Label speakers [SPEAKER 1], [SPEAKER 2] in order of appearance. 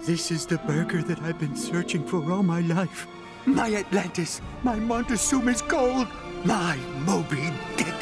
[SPEAKER 1] This is the burger that I've been searching for all my life. My Atlantis, my Montezuma's gold, my Moby Dick.